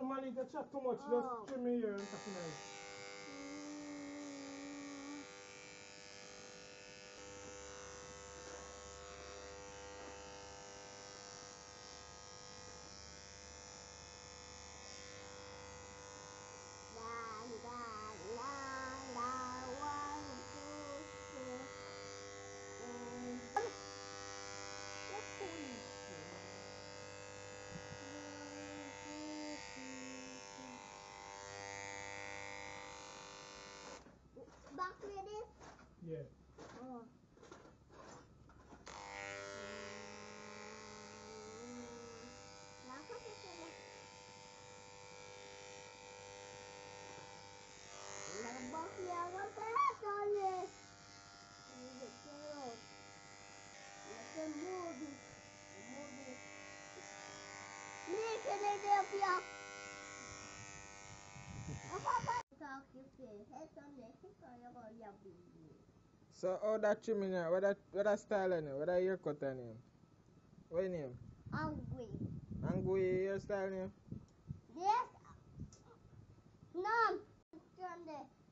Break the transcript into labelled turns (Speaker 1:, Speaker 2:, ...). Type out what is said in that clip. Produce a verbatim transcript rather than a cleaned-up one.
Speaker 1: normally get chat too much,
Speaker 2: Oh.
Speaker 1: just trim me here and talk nice.
Speaker 2: La la la la one two three. Um, let's see. One two three four. Back with it.
Speaker 1: Yeah.
Speaker 2: Oh. Bakya ka pala, Tony. Let's move it. Move it. Make it up, yeah. Talk to you. Head on the hip or you're going to be.
Speaker 3: So how that trimming here? What that what that style on it? What that haircut on him? What your name?
Speaker 2: Angry.
Speaker 3: Angui hairstyle name?
Speaker 2: Yes. No. Turn the